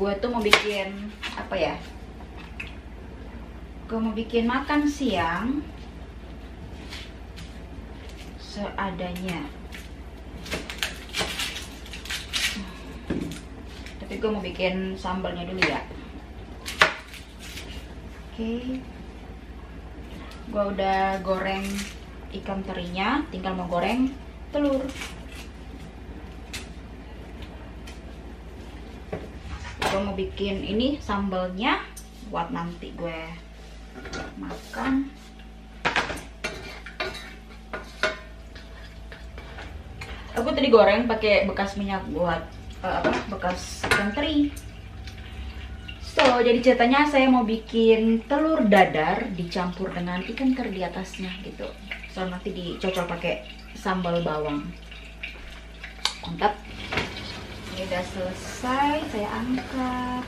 gue tuh mau bikin apa ya? Gue mau bikin makan siang seadanya. Tapi gue mau bikin sambalnya dulu ya. Oke. Gue udah goreng ikan terinya, tinggal mau goreng telur. Gue mau bikin ini sambalnya buat nanti gue makan. Aku tadi goreng pakai bekas minyak buat bekas ikan teri. So, jadi ceritanya saya mau bikin telur dadar dicampur dengan ikan teri di atasnya gitu. So, nanti dicocol pakai sambal bawang. Mantap. Ini udah selesai, saya angkat.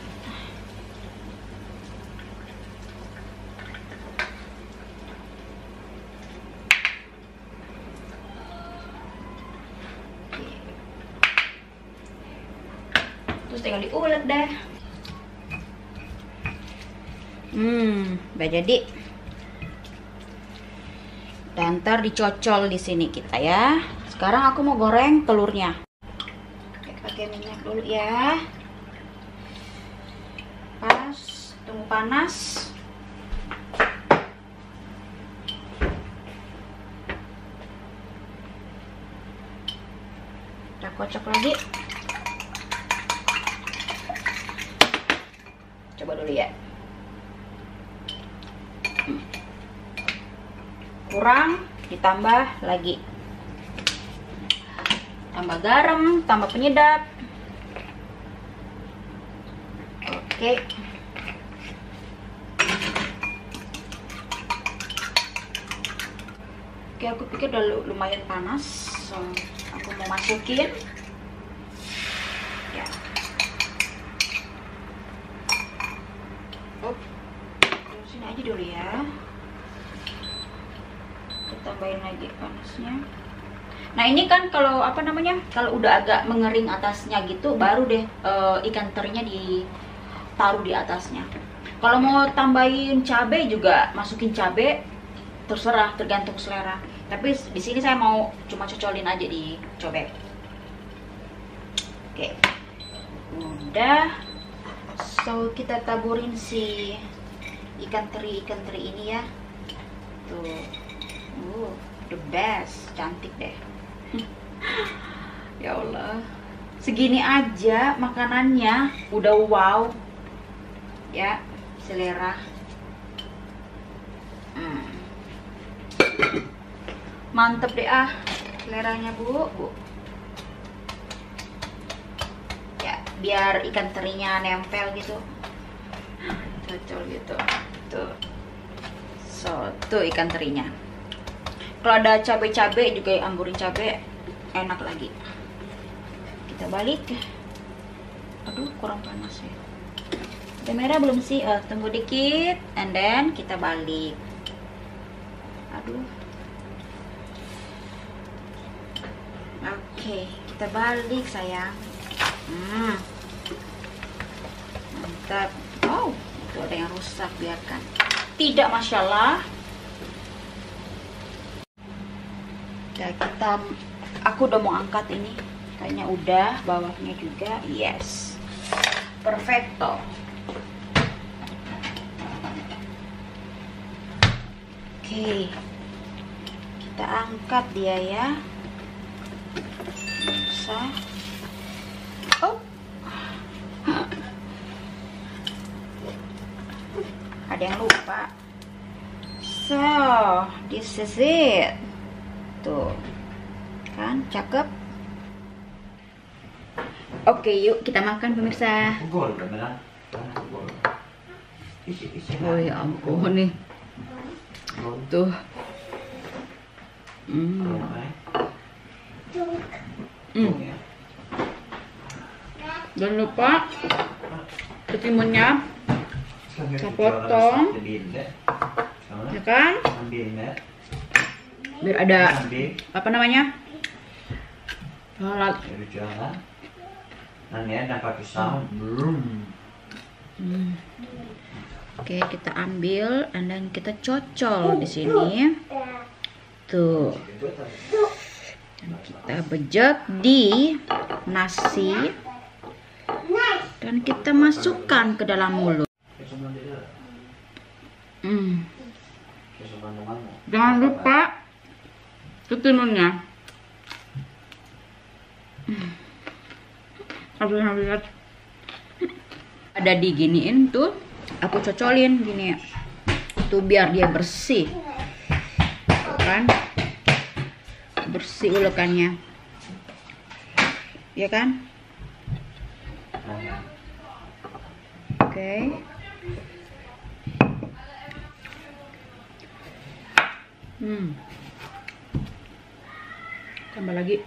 Terus tinggal diulek deh. Udah jadi. Dan ntar dicocol di sini kita ya. Sekarang aku mau goreng telurnya. Oke, pakai minyak dulu ya. Pas, tunggu panas. Kita kocok lagi. Coba dulu ya. Kurang, ditambah lagi. Tambah garam, tambah penyedap. Oke. Oke, aku pikir udah lumayan panas. So, aku mau masukin. Ya. Sini aja dulu ya. Kita tambahin lagi panasnya. Nah, ini kan kalau apa namanya, kalau udah agak mengering atasnya gitu, baru deh ikan terinya ditaruh di atasnya. Kalau mau tambahin cabai juga masukin cabai, terserah, tergantung selera. Tapi di sini saya mau cuma cocolin aja di cobek. Oke, udah. So, kita taburin si ikan teri ini ya. Tuh, the best, cantik deh. Ya Allah, segini aja makanannya udah wow ya, selera. Mantep deh seleranya bu. Ya, biar ikan terinya nempel gitu, cocol gitu. Tuh, so tuh ikan terinya. Kalau ada cabai-cabai juga, anggurin cabai enak lagi. Kita balik. Aduh, kurang panas ya. Udah merah belum sih? Tunggu dikit, and then kita balik. Aduh. Oke, kita balik sayang. Mantap. Oh, itu ada yang rusak, biarkan. Tidak, masalah. Ya, aku udah mau angkat ini. Kayaknya udah, bawahnya juga. Yes. Perfecto. Oke. Kita angkat dia ya. Bisa. Oh. Ada yang lupa. So, this is it. Tuh, kan cakep. Oke, yuk kita makan pemirsa. Oh ya ampun nih. Tuh. Jangan lupa ketimunnya kita potong, ya kan? Biar ada apa namanya, lalat. Oke, kita ambil dan kita cocol di sini. Tuh. Dan kita bejek di nasi. Dan kita masukkan ke dalam mulut. Jangan lupa ketununnya. Ada diginiin tuh, aku cocolin gini tuh biar dia bersih. Tuh kan, bersih ulekannya, ya kan? Oke. Tambah lagi.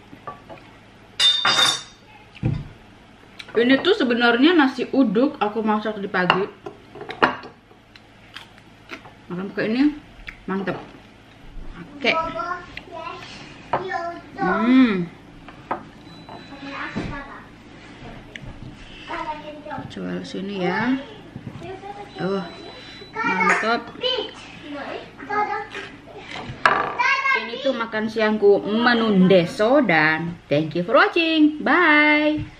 Ini tuh sebenarnya nasi uduk aku masak di pagi. Makan pakai ini mantep. Oke. Coba sini ya. Mantap. Ini tuh makan siangku menu deso dan thank you for watching. Bye.